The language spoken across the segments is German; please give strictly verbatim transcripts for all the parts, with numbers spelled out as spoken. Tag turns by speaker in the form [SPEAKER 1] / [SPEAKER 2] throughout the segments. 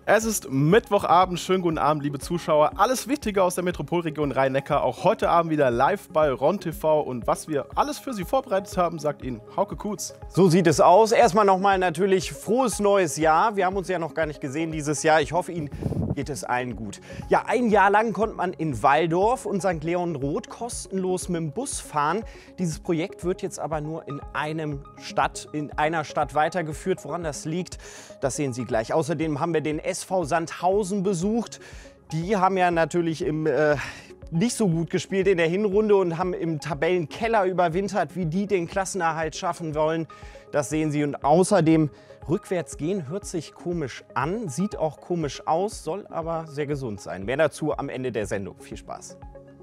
[SPEAKER 1] Es ist Mittwochabend, schönen guten Abend, liebe Zuschauer. Alles Wichtige aus der Metropolregion Rhein-Neckar, auch heute Abend wieder live bei Ron T V. Und was wir alles für Sie vorbereitet haben, sagt Ihnen Hauke Kutz.
[SPEAKER 2] So sieht es aus. Erstmal nochmal natürlich frohes neues Jahr. Wir haben uns ja noch gar nicht gesehen dieses Jahr. Ich hoffe, Ihnen geht es allen gut. Ja, ein Jahr lang konnte man in Walldorf und Sankt Leon-Roth kostenlos mit dem Bus fahren. Dieses Projekt wird jetzt aber nur in einem Stadt, in einer Stadt weitergeführt. Woran das liegt, das sehen Sie gleich. Außerdem haben wir den S V Sandhausen besucht. Die haben ja natürlich im, äh, nicht so gut gespielt in der Hinrunde und haben im Tabellenkeller überwintert. Wie die den Klassenerhalt schaffen wollen, das sehen Sie. Und außerdem rückwärts gehen hört sich komisch an, sieht auch komisch aus, soll aber sehr gesund sein. Mehr dazu am Ende der Sendung. Viel Spaß.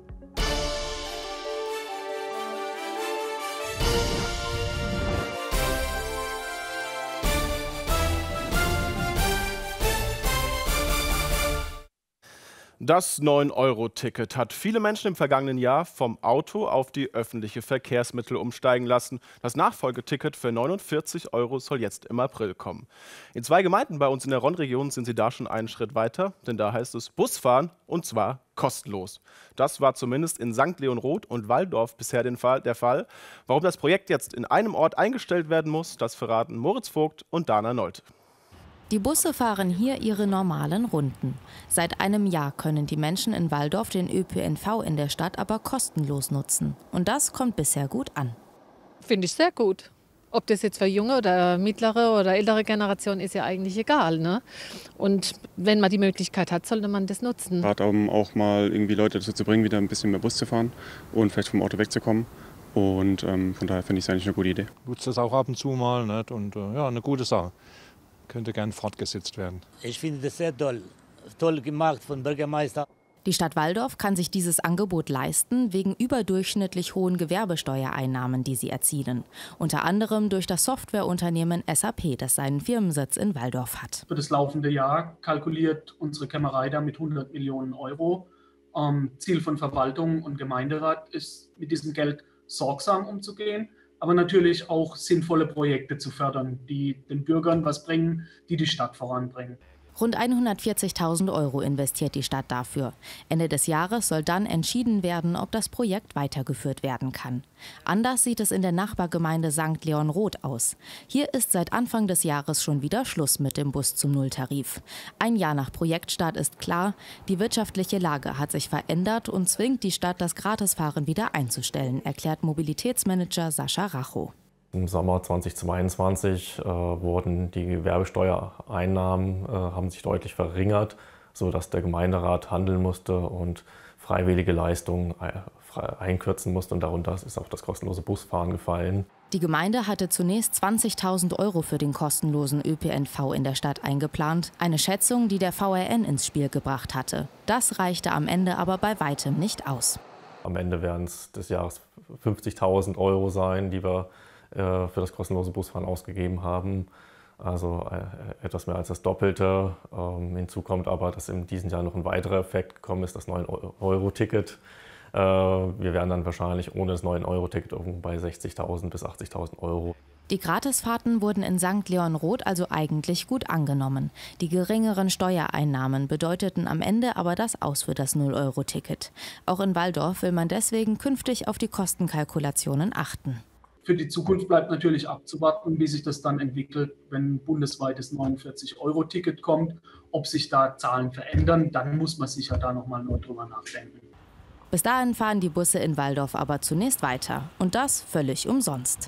[SPEAKER 1] Das neun Euro Ticket hat viele Menschen im vergangenen Jahr vom Auto auf die öffentlichen Verkehrsmittel umsteigen lassen. Das Nachfolgeticket für neunundvierzig Euro soll jetzt im April kommen. In zwei Gemeinden bei uns in der Ron-Region sind sie da schon einen Schritt weiter, denn da heißt es Busfahren und zwar kostenlos. Das war zumindest in Sankt Leon-Roth und Walldorf bisher den Fall, der Fall. Warum das Projekt jetzt in einem Ort eingestellt werden muss, das verraten Moritz Vogt und Dana Nolte.
[SPEAKER 3] Die Busse fahren hier ihre normalen Runden. Seit einem Jahr können die Menschen in Walldorf den Ö P N V in der Stadt aber kostenlos nutzen. Und das kommt bisher gut an.
[SPEAKER 4] Finde ich sehr gut. Ob das jetzt für junge oder mittlere oder ältere Generation ist ja eigentlich egal, ne? Und wenn man die Möglichkeit hat, sollte man das nutzen.
[SPEAKER 5] Gerade um auch mal irgendwie Leute dazu zu bringen, wieder ein bisschen mehr Bus zu fahren und vielleicht vom Auto wegzukommen. Und ähm, von daher finde ich es eigentlich eine gute Idee.
[SPEAKER 6] Nutzt das auch ab und zu mal, nicht? Und äh, ja, eine gute Sache. Könnte gern fortgesetzt werden.
[SPEAKER 7] Ich finde das sehr toll. Toll gemacht vom Bürgermeister.
[SPEAKER 3] Die Stadt Walldorf kann sich dieses Angebot leisten, wegen überdurchschnittlich hohen Gewerbesteuereinnahmen, die sie erzielen. Unter anderem durch das Softwareunternehmen S A P, das seinen Firmensitz in Walldorf hat.
[SPEAKER 8] Für das laufende Jahr kalkuliert unsere Kämmerei da mit hundert Millionen Euro. Ähm, Ziel von Verwaltung und Gemeinderat ist, mit diesem Geld sorgsam umzugehen, aber natürlich auch sinnvolle Projekte zu fördern, die den Bürgern was bringen, die die Stadt voranbringen.
[SPEAKER 3] Rund hundertvierzigtausend Euro investiert die Stadt dafür. Ende des Jahres soll dann entschieden werden, ob das Projekt weitergeführt werden kann. Anders sieht es in der Nachbargemeinde Sankt Leon-Roth aus. Hier ist seit Anfang des Jahres schon wieder Schluss mit dem Bus zum Nulltarif. Ein Jahr nach Projektstart ist klar, die wirtschaftliche Lage hat sich verändert und zwingt die Stadt, das Gratisfahren wieder einzustellen, erklärt Mobilitätsmanager Sascha Rachow.
[SPEAKER 9] Im Sommer zweitausendzweiundzwanzig äh, wurden die Gewerbesteuereinnahmen äh, haben sich deutlich verringert, sodass der Gemeinderat handeln musste und freiwillige Leistungen einkürzen musste. Und darunter ist auch das kostenlose Busfahren gefallen.
[SPEAKER 3] Die Gemeinde hatte zunächst zwanzigtausend Euro für den kostenlosen Ö P N V in der Stadt eingeplant. Eine Schätzung, die der V R N ins Spiel gebracht hatte. Das reichte am Ende aber bei weitem nicht aus.
[SPEAKER 9] Am Ende werden es des Jahres fünfzigtausend Euro sein, die wir für das kostenlose Busfahren ausgegeben haben. Also äh, etwas mehr als das Doppelte. Ähm, hinzu kommt aber, dass in diesem Jahr noch ein weiterer Effekt gekommen ist, das neun Euro Ticket. Äh, wir wären dann wahrscheinlich ohne das neun Euro Ticket irgendwo bei sechzigtausend bis achtzigtausend Euro.
[SPEAKER 3] Die Gratisfahrten wurden in Sankt Leon-Roth also eigentlich gut angenommen. Die geringeren Steuereinnahmen bedeuteten am Ende aber das Aus für das null Euro Ticket. Auch in Walldorf will man deswegen künftig auf die Kostenkalkulationen achten.
[SPEAKER 8] Für die Zukunft bleibt natürlich abzuwarten, wie sich das dann entwickelt, wenn ein bundesweites neunundvierzig Euro Ticket kommt. Ob sich da Zahlen verändern, dann muss man sicher da nochmal neu drüber nachdenken.
[SPEAKER 3] Bis dahin fahren die Busse in Walldorf aber zunächst weiter. Und das völlig umsonst.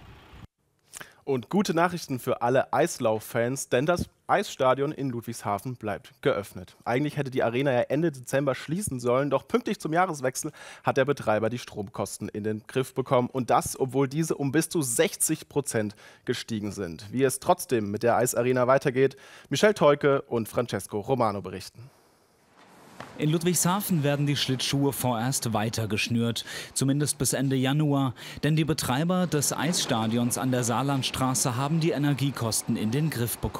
[SPEAKER 1] Und gute Nachrichten für alle Eislauffans, denn das Eisstadion in Ludwigshafen bleibt geöffnet. Eigentlich hätte die Arena ja Ende Dezember schließen sollen, doch pünktlich zum Jahreswechsel hat der Betreiber die Stromkosten in den Griff bekommen. Und das, obwohl diese um bis zu sechzig Prozent gestiegen sind. Wie es trotzdem mit der Eisarena weitergeht, Michelle Teuke und Francesco Romano berichten.
[SPEAKER 10] In Ludwigshafen werden die Schlittschuhe vorerst weiter geschnürt, zumindest bis Ende Januar. Denn die Betreiber des Eisstadions an der Saarlandstraße haben die Energiekosten in den Griff bekommen.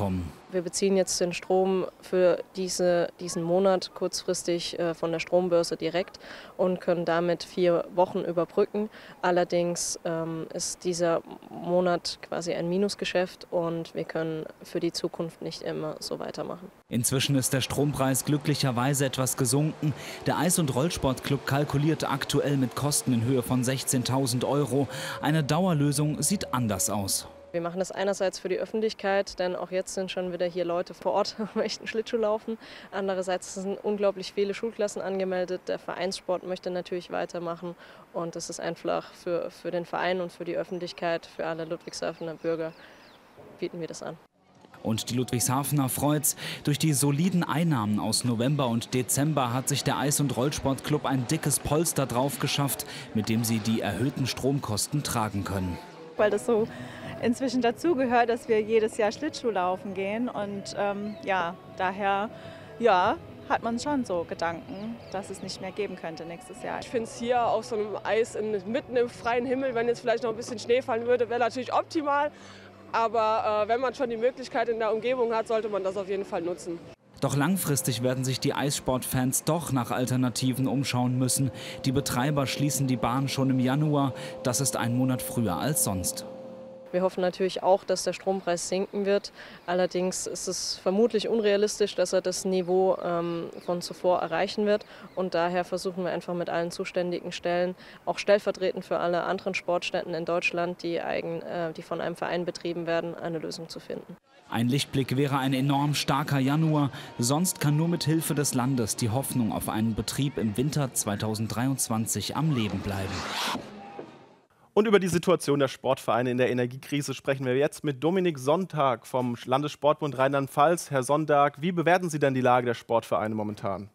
[SPEAKER 11] wir beziehen jetzt den Strom für diese, diesen Monat kurzfristig äh, von der Strombörse direkt und können damit vier Wochen überbrücken. Allerdings ähm, ist dieser Monat quasi ein Minusgeschäft und wir können für die Zukunft nicht immer so weitermachen.
[SPEAKER 10] Inzwischen ist der Strompreis glücklicherweise etwas gesunken. Der Eis- und Rollsportclub kalkuliert aktuell mit Kosten in Höhe von sechzehntausend Euro. Eine Dauerlösung sieht anders aus.
[SPEAKER 11] Wir machen das einerseits für die Öffentlichkeit, denn auch jetzt sind schon wieder hier Leute vor Ort, möchten Schlittschuh laufen. Andererseits sind unglaublich viele Schulklassen angemeldet. Der Vereinssport möchte natürlich weitermachen und das ist einfach für, für den Verein und für die Öffentlichkeit, für alle Ludwigshafener Bürger bieten wir das an.
[SPEAKER 10] Und die Ludwigshafener freut's. Durch die soliden Einnahmen aus November und Dezember hat sich der Eis- und Rollsportclub ein dickes Polster drauf geschafft, mit dem sie die erhöhten Stromkosten tragen können.
[SPEAKER 12] Weil das so inzwischen dazugehört, dass wir jedes Jahr Schlittschuh laufen gehen und ähm, ja, daher ja, hat man schon so Gedanken, dass es nicht mehr geben könnte nächstes Jahr.
[SPEAKER 13] Ich finde es hier auf so einem Eis in, mitten im freien Himmel, wenn jetzt vielleicht noch ein bisschen Schnee fallen würde, wäre natürlich optimal. Aber äh, wenn man schon die Möglichkeit in der Umgebung hat, sollte man das auf jeden Fall nutzen.
[SPEAKER 10] Doch langfristig werden sich die Eissportfans doch nach Alternativen umschauen müssen. Die Betreiber schließen die Bahn schon im Januar. Das ist ein Monat früher als sonst.
[SPEAKER 11] Wir hoffen natürlich auch, dass der Strompreis sinken wird. Allerdings ist es vermutlich unrealistisch, dass er das Niveau ähm, von zuvor erreichen wird. Und daher versuchen wir einfach mit allen zuständigen Stellen, auch stellvertretend für alle anderen Sportstätten in Deutschland, die, eigen, äh, die von einem Verein betrieben werden, eine Lösung zu finden.
[SPEAKER 10] Ein Lichtblick wäre ein enorm starker Januar. Sonst kann nur mit Hilfe des Landes die Hoffnung auf einen Betrieb im Winter zweitausenddreiundzwanzig am Leben bleiben.
[SPEAKER 1] Und über die Situation der Sportvereine in der Energiekrise sprechen wir jetzt mit Dominik Sonntag vom Landessportbund Rheinland-Pfalz. Herr Sonntag, wie bewerten Sie denn die Lage der Sportvereine momentan?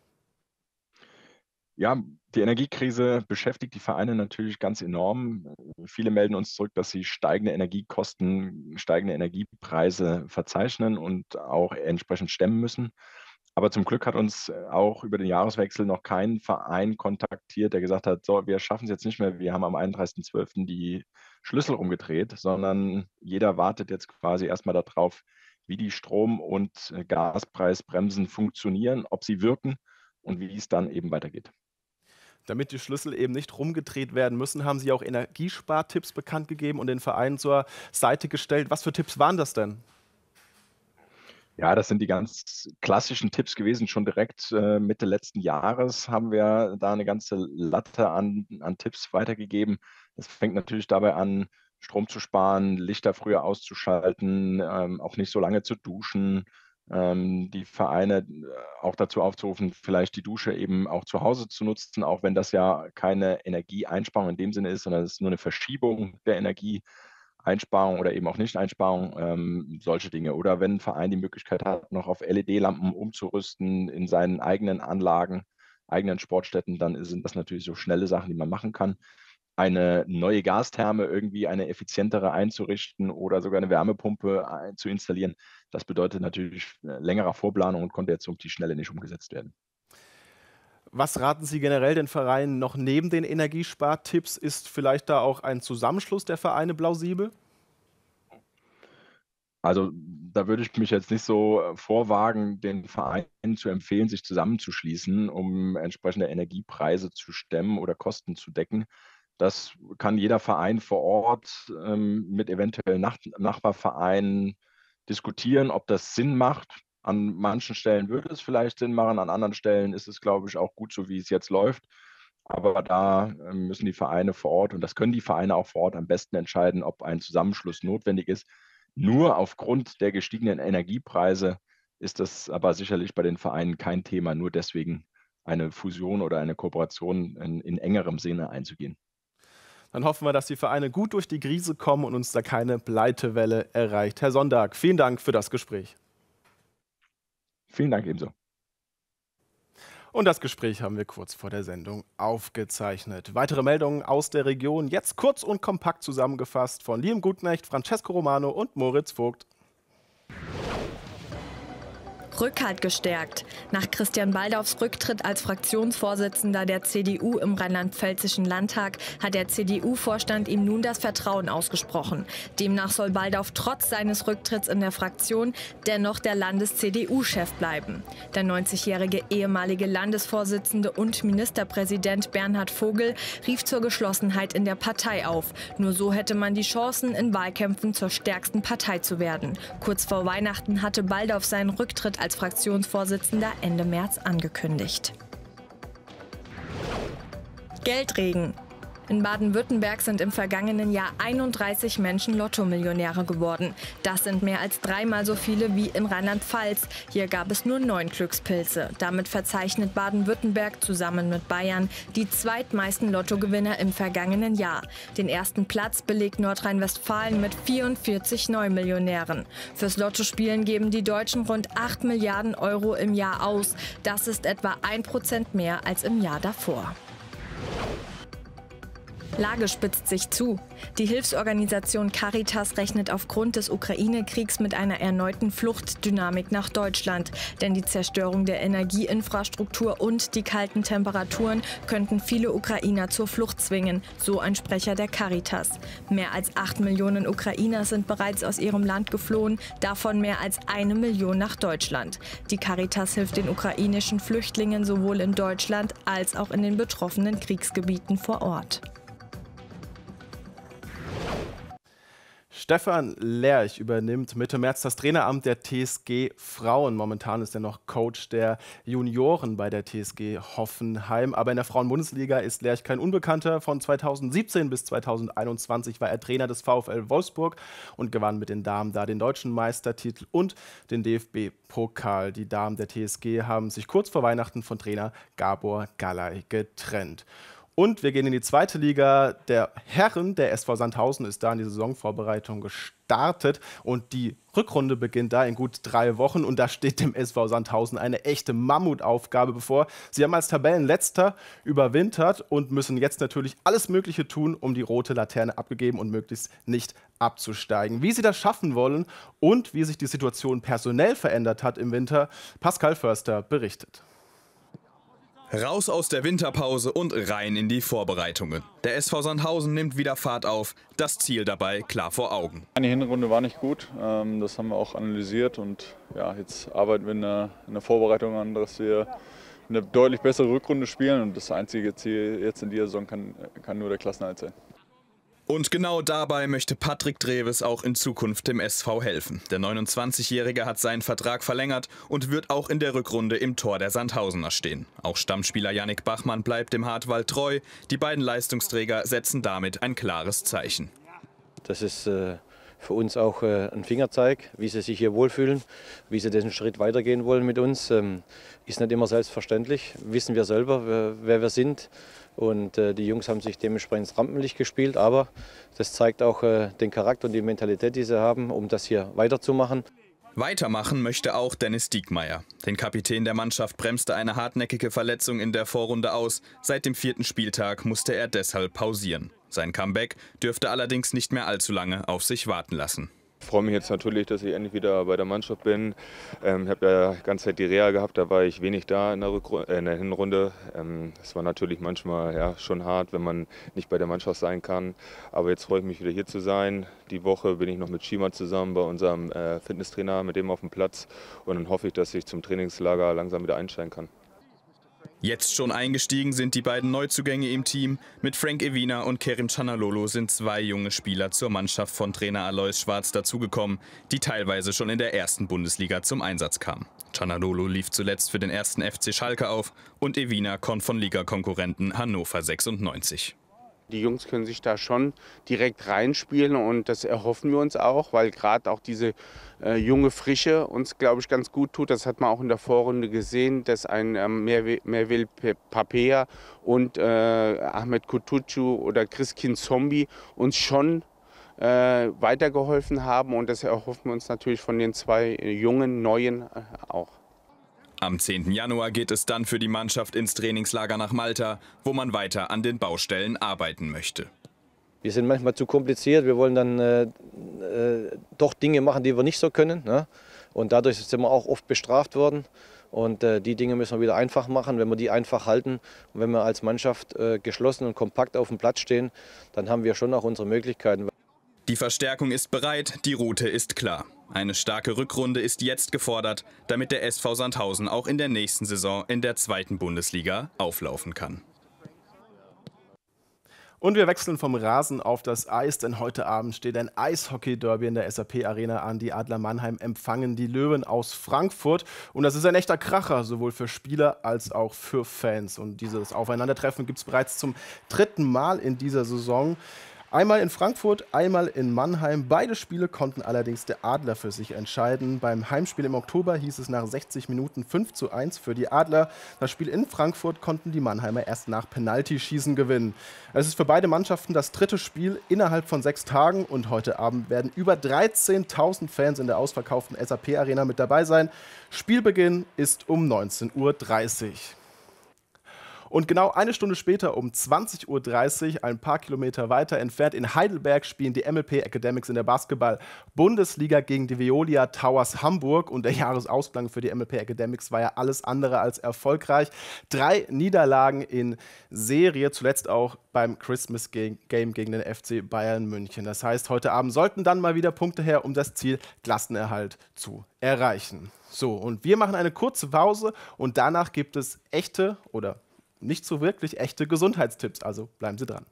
[SPEAKER 14] Ja, die Energiekrise beschäftigt die Vereine natürlich ganz enorm. Viele melden uns zurück, dass sie steigende Energiekosten, steigende Energiepreise verzeichnen und auch entsprechend stemmen müssen. Aber zum Glück hat uns auch über den Jahreswechsel noch kein Verein kontaktiert, der gesagt hat, so, wir schaffen es jetzt nicht mehr, wir haben am einunddreißigsten zwölften die Schlüssel umgedreht, sondern jeder wartet jetzt quasi erstmal darauf, wie die Strom- und Gaspreisbremsen funktionieren, ob sie wirken und wie es dann eben weitergeht.
[SPEAKER 1] Damit die Schlüssel eben nicht rumgedreht werden müssen, haben Sie auch Energiespartipps bekannt gegeben und den Vereinen zur Seite gestellt. Was für Tipps waren das denn?
[SPEAKER 14] Ja, das sind die ganz klassischen Tipps gewesen. Schon direkt äh, Mitte letzten Jahres haben wir da eine ganze Latte an, an Tipps weitergegeben. Das fängt natürlich dabei an, Strom zu sparen, Lichter früher auszuschalten, ähm, auch nicht so lange zu duschen, ähm, die Vereine auch dazu aufzurufen, vielleicht die Dusche eben auch zu Hause zu nutzen, auch wenn das ja keine Energieeinsparung in dem Sinne ist, sondern es ist nur eine Verschiebung der Energie. Einsparung oder eben auch Nicht-Einsparung, ähm, solche Dinge. Oder wenn ein Verein die Möglichkeit hat, noch auf L E D-Lampen umzurüsten in seinen eigenen Anlagen, eigenen Sportstätten, dann sind das natürlich so schnelle Sachen, die man machen kann. Eine neue Gastherme irgendwie eine effizientere einzurichten oder sogar eine Wärmepumpe zu installieren, das bedeutet natürlich längerer Vorplanung und konnte jetzt auf die Schnelle nicht umgesetzt werden.
[SPEAKER 1] Was raten Sie generell den Vereinen noch neben den Energiespartipps? Ist vielleicht da auch ein Zusammenschluss der Vereine plausibel?
[SPEAKER 14] Also da würde ich mich jetzt nicht so vorwagen, den Vereinen zu empfehlen, sich zusammenzuschließen, um entsprechende Energiepreise zu stemmen oder Kosten zu decken. Das kann jeder Verein vor Ort ähm, mit eventuell Nach- Nachbarvereinen diskutieren, ob das Sinn macht. An manchen Stellen würde es vielleicht Sinn machen, an anderen Stellen ist es, glaube ich, auch gut so, wie es jetzt läuft. Aber da müssen die Vereine vor Ort, und das können die Vereine auch vor Ort am besten entscheiden, ob ein Zusammenschluss notwendig ist. Nur aufgrund der gestiegenen Energiepreise ist das aber sicherlich bei den Vereinen kein Thema, nur deswegen eine Fusion oder eine Kooperation in, in engerem Sinne einzugehen.
[SPEAKER 1] Dann hoffen wir, dass die Vereine gut durch die Krise kommen und uns da keine Pleitewelle erreicht. Herr Sonntag, vielen Dank für das Gespräch.
[SPEAKER 14] Vielen Dank ebenso.
[SPEAKER 1] Und das Gespräch haben wir kurz vor der Sendung aufgezeichnet. Weitere Meldungen aus der Region, jetzt kurz und kompakt zusammengefasst von Liam Gutknecht, Francesco Romano und Moritz Vogt.
[SPEAKER 15] Rückhalt gestärkt. Nach Christian Baldaufs Rücktritt als Fraktionsvorsitzender der C D U im rheinland-pfälzischen Landtag hat der C D U-Vorstand ihm nun das Vertrauen ausgesprochen. Demnach soll Baldauf trotz seines Rücktritts in der Fraktion dennoch der Landes-C D U-Chef bleiben. Der neunzigjährige ehemalige Landesvorsitzende und Ministerpräsident Bernhard Vogel rief zur Geschlossenheit in der Partei auf. Nur so hätte man die Chancen, in Wahlkämpfen zur stärksten Partei zu werden. Kurz vor Weihnachten hatte Baldauf seinen Rücktritt als Fraktionsvorsitzender Ende März angekündigt. Geldregen. In Baden-Württemberg sind im vergangenen Jahr einunddreißig Menschen Lotto-Millionäre geworden. Das sind mehr als dreimal so viele wie in Rheinland-Pfalz. Hier gab es nur neun Glückspilze. Damit verzeichnet Baden-Württemberg zusammen mit Bayern die zweitmeisten Lottogewinner im vergangenen Jahr. Den ersten Platz belegt Nordrhein-Westfalen mit vierundvierzig Neumillionären. Fürs Lottospielen geben die Deutschen rund acht Milliarden Euro im Jahr aus. Das ist etwa ein Prozent mehr als im Jahr davor. Lage spitzt sich zu. Die Hilfsorganisation Caritas rechnet aufgrund des Ukraine-Kriegs mit einer erneuten Fluchtdynamik nach Deutschland. Denn die Zerstörung der Energieinfrastruktur und die kalten Temperaturen könnten viele Ukrainer zur Flucht zwingen, so ein Sprecher der Caritas. Mehr als acht Millionen Ukrainer sind bereits aus ihrem Land geflohen, davon mehr als eine Million nach Deutschland. Die Caritas hilft den ukrainischen Flüchtlingen sowohl in Deutschland als auch in den betroffenen Kriegsgebieten vor Ort.
[SPEAKER 1] Stefan Lerch übernimmt Mitte März das Traineramt der T S G Frauen. Momentan ist er noch Coach der Junioren bei der T S G Hoffenheim. Aber in der Frauen-Bundesliga ist Lerch kein Unbekannter. Von zweitausendsiebzehn bis zweitausendeinundzwanzig war er Trainer des VfL Wolfsburg und gewann mit den Damen da den deutschen Meistertitel und den D F B-Pokal. Die Damen der T S G haben sich kurz vor Weihnachten von Trainer Gabor Gallay getrennt. Und wir gehen in die zweite Liga der Herren. Der S V Sandhausen ist da in die Saisonvorbereitung gestartet. Und die Rückrunde beginnt da in gut drei Wochen. Und da steht dem S V Sandhausen eine echte Mammutaufgabe bevor. Sie haben als Tabellenletzter überwintert und müssen jetzt natürlich alles Mögliche tun, um die rote Laterne abgegeben und möglichst nicht abzusteigen. Wie sie das schaffen wollen und wie sich die Situation personell verändert hat im Winter, Pascal Förster berichtet.
[SPEAKER 16] Raus aus der Winterpause und rein in die Vorbereitungen. Der S V Sandhausen nimmt wieder Fahrt auf, das Ziel dabei klar vor Augen.
[SPEAKER 17] Die Hinrunde war nicht gut, das haben wir auch analysiert und ja, jetzt arbeiten wir in der, in der Vorbereitung an, dass wir eine deutlich bessere Rückrunde spielen und das einzige Ziel jetzt in dieser Saison kann, kann nur der Klassenerhalt sein.
[SPEAKER 16] Und genau dabei möchte Patrick Dreves auch in Zukunft dem S V helfen. Der neunundzwanzigjährige hat seinen Vertrag verlängert und wird auch in der Rückrunde im Tor der Sandhausener stehen. Auch Stammspieler Yannick Bachmann bleibt dem Hartwald treu. Die beiden Leistungsträger setzen damit ein klares Zeichen.
[SPEAKER 18] Das ist äh, für uns auch äh, ein Fingerzeig, wie sie sich hier wohlfühlen, wie sie diesen Schritt weitergehen wollen mit uns. Ähm, ist nicht immer selbstverständlich, wissen wir selber, wer, wer wir sind. Und äh, die Jungs haben sich dementsprechend ins Rampenlicht gespielt, aber das zeigt auch äh, den Charakter und die Mentalität, die sie haben, um das hier weiterzumachen.
[SPEAKER 16] Weitermachen möchte auch Dennis Diekmeyer. Den Kapitän der Mannschaft bremste eine hartnäckige Verletzung in der Vorrunde aus. Seit dem vierten Spieltag musste er deshalb pausieren. Sein Comeback dürfte allerdings nicht mehr allzu lange auf sich warten lassen.
[SPEAKER 19] Ich freue mich jetzt natürlich, dass ich endlich wieder bei der Mannschaft bin. Ähm, ich habe ja die ganze Zeit die Reha gehabt, da war ich wenig da in der, Rückru- äh, in der Hinrunde. Ähm, das war natürlich manchmal ja, schon hart, wenn man nicht bei der Mannschaft sein kann. Aber jetzt freue ich mich wieder hier zu sein. Die Woche bin ich noch mit Schima zusammen bei unserem äh, Fitnesstrainer, mit dem auf dem Platz. Und dann hoffe ich, dass ich zum Trainingslager langsam wieder einsteigen kann.
[SPEAKER 16] Jetzt schon eingestiegen sind die beiden Neuzugänge im Team. Mit Frank Evina und Kerim Canalolo sind zwei junge Spieler zur Mannschaft von Trainer Alois Schwarz dazugekommen, die teilweise schon in der ersten Bundesliga zum Einsatz kamen. Canalolo lief zuletzt für den ersten F C Schalke auf und Evina kommt von Ligakonkurrenten Hannover sechsundneunzig.
[SPEAKER 20] Die Jungs können sich da schon direkt reinspielen und das erhoffen wir uns auch, weil gerade auch diese äh, junge Frische uns, glaube ich, ganz gut tut. Das hat man auch in der Vorrunde gesehen, dass ein ähm, Mervil Papea und äh, Ahmed Kutucu oder Chriskin Zombie uns schon äh, weitergeholfen haben und das erhoffen wir uns natürlich von den zwei äh, jungen, neuen äh, auch.
[SPEAKER 16] Am zehnten Januar geht es dann für die Mannschaft ins Trainingslager nach Malta, wo man weiter an den Baustellen arbeiten möchte.
[SPEAKER 18] Wir sind manchmal zu kompliziert, wir wollen dann äh, äh, doch Dinge machen, die wir nicht so können. Ne? Und dadurch sind wir auch oft bestraft worden. Und äh, die Dinge müssen wir wieder einfach machen. Wenn wir die einfach halten und wenn wir als Mannschaft äh, geschlossen und kompakt auf dem Platz stehen, dann haben wir schon auch unsere Möglichkeiten.
[SPEAKER 16] Die Verstärkung ist bereit, die Route ist klar. Eine starke Rückrunde ist jetzt gefordert, damit der S V Sandhausen auch in der nächsten Saison in der zweiten Bundesliga auflaufen kann.
[SPEAKER 1] Und wir wechseln vom Rasen auf das Eis, denn heute Abend steht ein Eishockey-Derby in der S A P Arena an. Die Adler Mannheim empfangen die Löwen aus Frankfurt. Und das ist ein echter Kracher, sowohl für Spieler als auch für Fans. Und dieses Aufeinandertreffen gibt es bereits zum dritten Mal in dieser Saison. Einmal in Frankfurt, einmal in Mannheim. Beide Spiele konnten allerdings der Adler für sich entscheiden. Beim Heimspiel im Oktober hieß es nach sechzig Minuten fünf zu eins für die Adler. Das Spiel in Frankfurt konnten die Mannheimer erst nach Penaltyschießen gewinnen. Es ist für beide Mannschaften das dritte Spiel innerhalb von sechs Tagen. Und heute Abend werden über dreizehntausend Fans in der ausverkauften S A P Arena mit dabei sein. Spielbeginn ist um neunzehn Uhr dreißig. Und genau eine Stunde später um zwanzig Uhr dreißig, ein paar Kilometer weiter entfernt in Heidelberg, spielen die M L P Academics in der Basketball-Bundesliga gegen die Veolia Towers Hamburg. Und der Jahresausklang für die M L P Academics war ja alles andere als erfolgreich. Drei Niederlagen in Serie, zuletzt auch beim Christmas Game gegen den F C Bayern München. Das heißt, heute Abend sollten dann mal wieder Punkte her, um das Ziel Klassenerhalt zu erreichen. So, und wir machen eine kurze Pause und danach gibt es echte oder nicht so wirklich echte Gesundheitstipps, also bleiben Sie dran.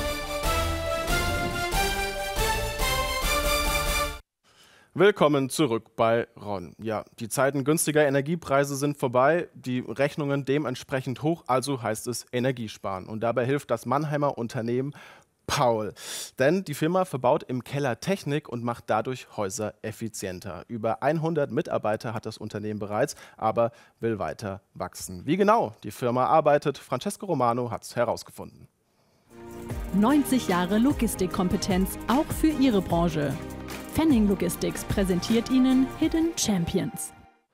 [SPEAKER 1] Willkommen zurück bei Ron. Ja, die Zeiten günstiger Energiepreise sind vorbei, die Rechnungen dementsprechend hoch, also heißt es Energiesparen. Und dabei hilft das Mannheimer Unternehmen Paul. Denn die Firma verbaut im Keller Technik und macht dadurch Häuser effizienter. Über hundert Mitarbeiter hat das Unternehmen bereits, aber will weiter wachsen. Wie genau die Firma arbeitet, Francesco Romano hat es herausgefunden.
[SPEAKER 21] neunzig Jahre Logistikkompetenz, auch für Ihre Branche. Fenning Logistics präsentiert Ihnen Hidden Champions.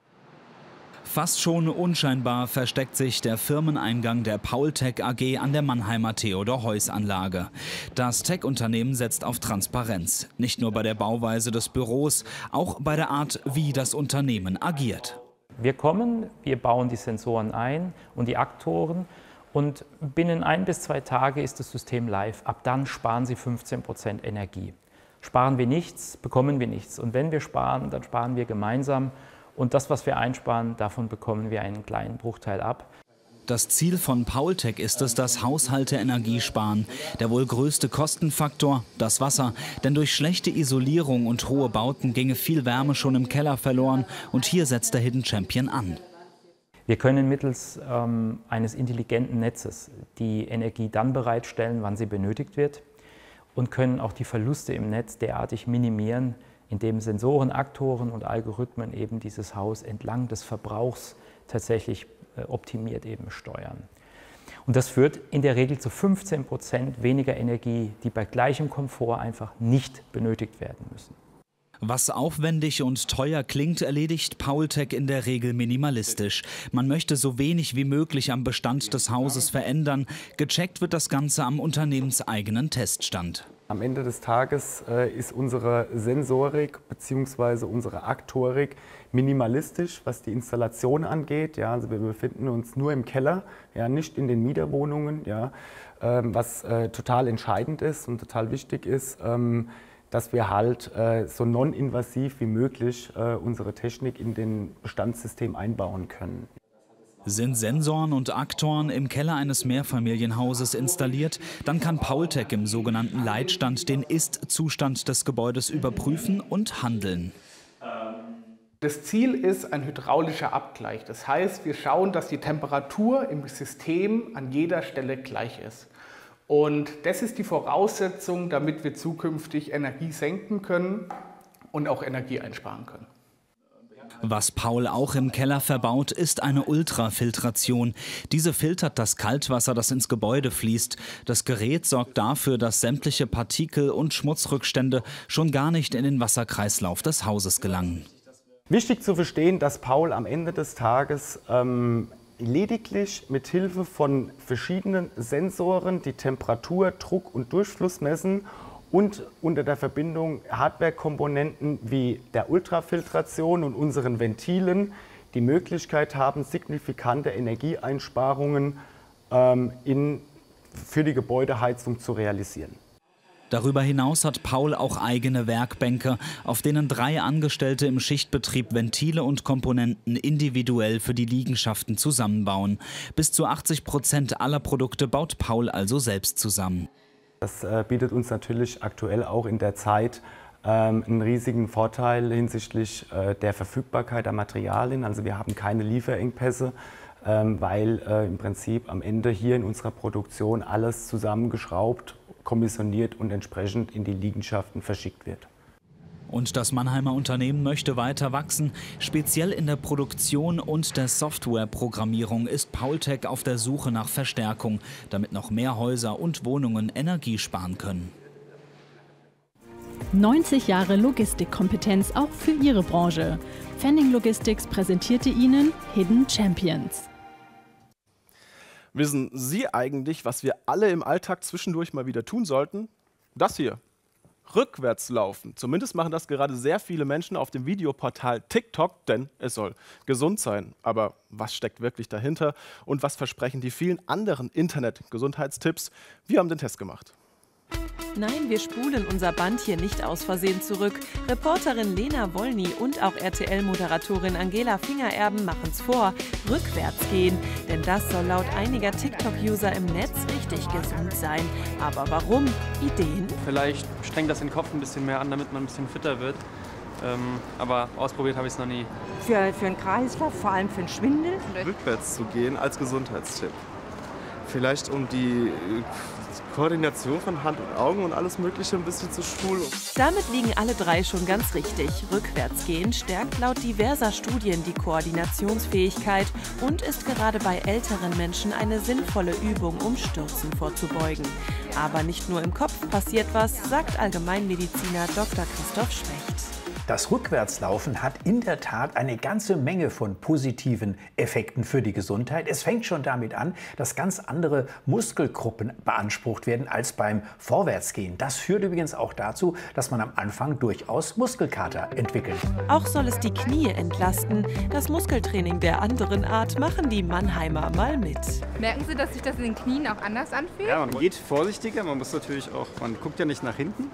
[SPEAKER 10] Fast schon unscheinbar versteckt sich der Firmeneingang der Paultec A G an der Mannheimer Theodor-Heuss-Anlage. Das Tech-Unternehmen setzt auf Transparenz. Nicht nur bei der Bauweise des Büros, auch bei der Art, wie das Unternehmen agiert.
[SPEAKER 22] Wir kommen, wir bauen die Sensoren ein und die Aktoren und binnen ein bis zwei Tage ist das System live. Ab dann sparen Sie fünfzehn Prozent Energie. Sparen wir nichts, bekommen wir nichts. Und wenn wir sparen, dann sparen wir gemeinsam. Und das, was wir einsparen, davon bekommen wir einen kleinen Bruchteil ab.
[SPEAKER 10] Das Ziel von Paultec ist es, dass Haushalte Energie sparen. Der wohl größte Kostenfaktor, das Wasser. Denn durch schlechte Isolierung und hohe Bauten ginge viel Wärme schon im Keller verloren. Und hier setzt der Hidden Champion an.
[SPEAKER 22] Wir können mittels ähm, eines intelligenten Netzes die Energie dann bereitstellen, wann sie benötigt wird. Und können auch die Verluste im Netz derartig minimieren, indem Sensoren, Aktoren und Algorithmen eben dieses Haus entlang des Verbrauchs tatsächlich äh, optimiert eben steuern. Und das führt in der Regel zu fünfzehn Prozent weniger Energie, die bei gleichem Komfort einfach nicht benötigt werden müssen.
[SPEAKER 10] Was aufwendig und teuer klingt, erledigt Paultec in der Regel minimalistisch. Man möchte so wenig wie möglich am Bestand des Hauses verändern. Gecheckt wird das Ganze am unternehmenseigenen Teststand.
[SPEAKER 23] Am Ende des Tages äh, ist unsere Sensorik bzw. unsere Aktorik minimalistisch, was die Installation angeht. Ja, also wir befinden uns nur im Keller, ja, nicht in den Mieterwohnungen, ja, ähm, was äh, total entscheidend ist und total wichtig ist, ähm, dass wir halt äh, so non-invasiv wie möglich äh, unsere Technik in den Bestandssystem einbauen können.
[SPEAKER 10] Sind Sensoren und Aktoren im Keller eines Mehrfamilienhauses installiert, dann kann Paultec im sogenannten Leitstand den Ist-Zustand des Gebäudes überprüfen und handeln.
[SPEAKER 24] Das Ziel ist ein hydraulischer Abgleich. Das heißt, wir schauen, dass die Temperatur im System an jeder Stelle gleich ist. Und das ist die Voraussetzung, damit wir zukünftig Energie senken können und auch Energie einsparen können.
[SPEAKER 10] Was Paul auch im Keller verbaut, ist eine Ultrafiltration. Diese filtert das Kaltwasser, das ins Gebäude fließt. Das Gerät sorgt dafür, dass sämtliche Partikel und Schmutzrückstände schon gar nicht in den Wasserkreislauf des Hauses gelangen.
[SPEAKER 23] Wichtig zu verstehen, dass Paul am Ende des Tages ähm, lediglich mit Hilfe von verschiedenen Sensoren die Temperatur, Druck und Durchfluss messen und unter der Verbindung Hardware-Komponenten wie der Ultrafiltration und unseren Ventilen die Möglichkeit haben, signifikante Energieeinsparungen ähm, in, für die Gebäudeheizung zu realisieren.
[SPEAKER 10] Darüber hinaus hat Paul auch eigene Werkbänke, auf denen drei Angestellte im Schichtbetrieb Ventile und Komponenten individuell für die Liegenschaften zusammenbauen. Bis zu achtzig Prozent aller Produkte baut Paul also selbst zusammen.
[SPEAKER 23] Das äh, bietet uns natürlich aktuell auch in der Zeit ähm, einen riesigen Vorteil hinsichtlich äh, der Verfügbarkeit der Materialien. Also wir haben keine Lieferengpässe, ähm, weil äh, im Prinzip am Ende hier in unserer Produktion alles zusammengeschraubt, kommissioniert und entsprechend in die Liegenschaften verschickt wird.
[SPEAKER 10] Und das Mannheimer Unternehmen möchte weiter wachsen. Speziell in der Produktion und der Softwareprogrammierung ist Paultec auf der Suche nach Verstärkung, damit noch mehr Häuser und Wohnungen Energie sparen können.
[SPEAKER 21] neunzig Jahre Logistikkompetenz auch für Ihre Branche. Pfennig Logistics präsentierte Ihnen Hidden Champions.
[SPEAKER 1] Wissen Sie eigentlich, was wir alle im Alltag zwischendurch mal wieder tun sollten? Das hier. Rückwärts laufen. Zumindest machen das gerade sehr viele Menschen auf dem Videoportal TikTok, denn es soll gesund sein. Aber was steckt wirklich dahinter und was versprechen die vielen anderen Internet-Gesundheitstipps? Wir haben den Test gemacht.
[SPEAKER 2] Nein, wir spulen unser Band hier nicht aus Versehen zurück. Reporterin Lena Wolny und auch R T L-Moderatorin Angela Fingererben machen's vor. Rückwärts gehen. Denn das soll laut einiger TikTok-User im Netz richtig gesund sein. Aber warum? Ideen?
[SPEAKER 4] Vielleicht strengt das den Kopf ein bisschen mehr an, damit man ein bisschen fitter wird. Ähm, aber ausprobiert habe ich es noch nie.
[SPEAKER 5] Für, für einen Kreislauf, vor allem für den Schwindel.
[SPEAKER 6] Rückwärts zu gehen als Gesundheitstipp. Vielleicht um die Koordination von Hand und Augen und alles Mögliche ein bisschen zu schulen.
[SPEAKER 2] Damit liegen alle drei schon ganz richtig. Rückwärts gehen stärkt laut diverser Studien die Koordinationsfähigkeit und ist gerade bei älteren Menschen eine sinnvolle Übung, um Stürzen vorzubeugen. Aber nicht nur im Kopf passiert was, sagt Allgemeinmediziner Doktor Christoph Schwecht.
[SPEAKER 25] Das Rückwärtslaufen hat in der Tat eine ganze Menge von positiven Effekten für die Gesundheit. Es fängt schon damit an, dass ganz andere Muskelgruppen beansprucht werden als beim Vorwärtsgehen. Das führt übrigens auch dazu, dass man am Anfang durchaus Muskelkater entwickelt.
[SPEAKER 2] Auch soll es die Knie entlasten. Das Muskeltraining der anderen Art machen die Mannheimer mal mit.
[SPEAKER 26] Merken Sie, dass sich das in den Knien auch anders anfühlt?
[SPEAKER 4] Ja, man geht vorsichtiger, man muss natürlich auch, man guckt ja nicht nach hinten.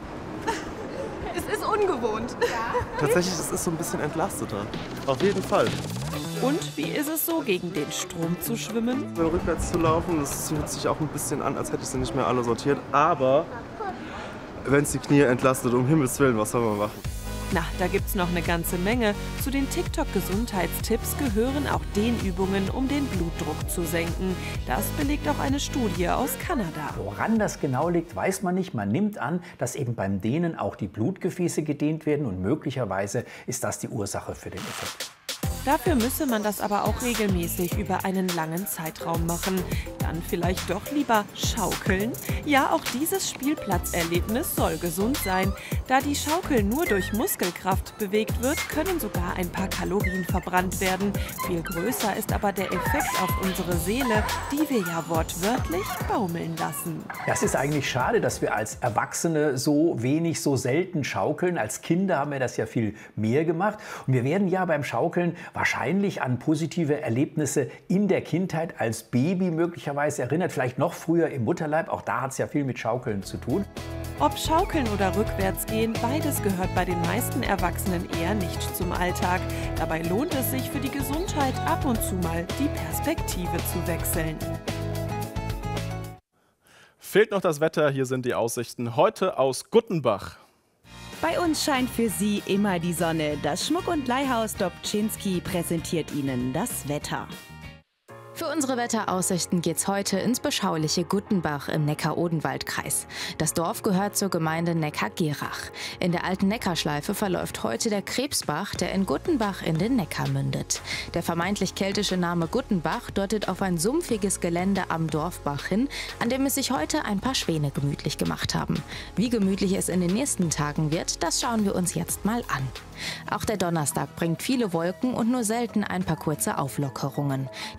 [SPEAKER 26] Es ist ungewohnt. Ja.
[SPEAKER 6] Tatsächlich ist es so ein bisschen entlasteter. Auf jeden Fall.
[SPEAKER 2] Und wie ist es so, gegen den Strom zu schwimmen?
[SPEAKER 6] Rückwärts zu laufen, das hört sich auch ein bisschen an, als hätte ich sie nicht mehr alle sortiert. Aber wenn es die Knie entlastet, um Himmels Willen, was soll man machen?
[SPEAKER 2] Na, da gibt's noch eine ganze Menge. Zu den TikTok-Gesundheitstipps gehören auch Dehnübungen, um den Blutdruck zu senken. Das belegt auch eine Studie aus Kanada.
[SPEAKER 25] Woran das genau liegt, weiß man nicht. Man nimmt an, dass eben beim Dehnen auch die Blutgefäße gedehnt werden und möglicherweise ist das die Ursache für den Effekt.
[SPEAKER 2] Dafür müsse man das aber auch regelmäßig über einen langen Zeitraum machen. Dann vielleicht doch lieber schaukeln? Ja, auch dieses Spielplatzerlebnis soll gesund sein. Da die Schaukel nur durch Muskelkraft bewegt wird, können sogar ein paar Kalorien verbrannt werden. Viel größer ist aber der Effekt auf unsere Seele, die wir ja wortwörtlich baumeln lassen.
[SPEAKER 25] Das ist eigentlich schade, dass wir als Erwachsene so wenig, so selten schaukeln. Als Kinder haben wir das ja viel mehr gemacht. Und wir werden ja beim Schaukeln wahrscheinlich an positive Erlebnisse in der Kindheit als Baby möglicherweise erinnert, vielleicht noch früher im Mutterleib. Auch da hat es ja viel mit Schaukeln zu tun.
[SPEAKER 2] Ob Schaukeln oder Rückwärtsgehen, beides gehört bei den meisten Erwachsenen eher nicht zum Alltag. Dabei lohnt es sich für die Gesundheit ab und zu mal die Perspektive zu wechseln.
[SPEAKER 1] Fehlt noch das Wetter, hier sind die Aussichten heute aus Guttenbach.
[SPEAKER 27] Bei uns scheint für Sie immer die Sonne. Das Schmuck- und Leihhaus Dobczynski präsentiert Ihnen das Wetter.
[SPEAKER 3] Für unsere Wetteraussichten geht's heute ins beschauliche Guttenbach im Neckar-Odenwald-Kreis. Das Dorf gehört zur Gemeinde Neckar-Gerach. In der alten Neckarschleife verläuft heute der Krebsbach, der in Guttenbach in den Neckar mündet. Der vermeintlich keltische Name Guttenbach deutet auf ein sumpfiges Gelände am Dorfbach hin, an dem es sich heute ein paar Schwäne gemütlich gemacht haben. Wie gemütlich es in den nächsten Tagen wird, das schauen wir uns jetzt mal an. Auch der Donnerstag bringt viele Wolken und nur selten ein paar kurze Auflockerungen. Die meisten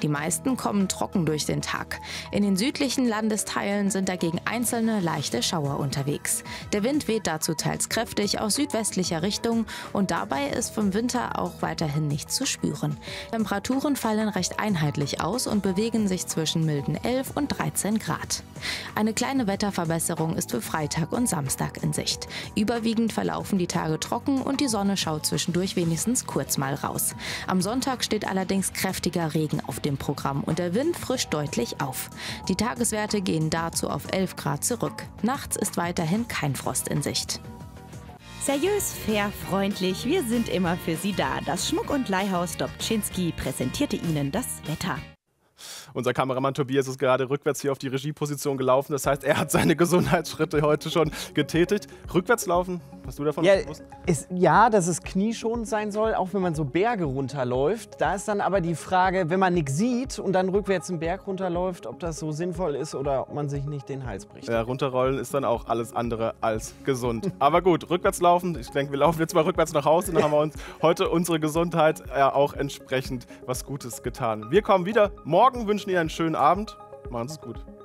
[SPEAKER 3] Experten kommen trocken durch den Tag. In den südlichen Landesteilen sind dagegen einzelne leichte Schauer unterwegs. Der Wind weht dazu teils kräftig aus südwestlicher Richtung und dabei ist vom Winter auch weiterhin nichts zu spüren. Temperaturen fallen recht einheitlich aus und bewegen sich zwischen milden elf und dreizehn Grad. Eine kleine Wetterverbesserung ist für Freitag und Samstag in Sicht. Überwiegend verlaufen die Tage trocken und die Sonne schaut zwischendurch wenigstens kurz mal raus. Am Sonntag steht allerdings kräftiger Regen auf dem Programm und der Wind frischt deutlich auf. Die Tageswerte gehen dazu auf elf Grad zurück. Nachts ist weiterhin kein Frost in Sicht.
[SPEAKER 27] Seriös, fair, freundlich, wir sind immer für Sie da. Das Schmuck- und Leihhaus Dobczynski präsentierte Ihnen das Wetter.
[SPEAKER 1] Unser Kameramann Tobias ist gerade rückwärts hier auf die Regieposition gelaufen. Das heißt, er hat seine Gesundheitsschritte heute schon getätigt. Rückwärts laufen, hast du davon
[SPEAKER 7] ja,
[SPEAKER 1] gewusst?
[SPEAKER 7] Ist, ja, dass es knieschonend sein soll, auch wenn man so Berge runterläuft. Da ist dann aber die Frage, wenn man nichts sieht und dann rückwärts einen Berg runterläuft, ob das so sinnvoll ist oder ob man sich nicht den Hals bricht.
[SPEAKER 1] Ja, runterrollen ist dann auch alles andere als gesund. Aber gut, rückwärts laufen. Ich denke, wir laufen jetzt mal rückwärts nach Hause. Dann haben wir uns heute unsere Gesundheit ja auch entsprechend was Gutes getan. Wir kommen wieder. Morgen wünschen wir einen schönen Abend. Machen Sie es gut.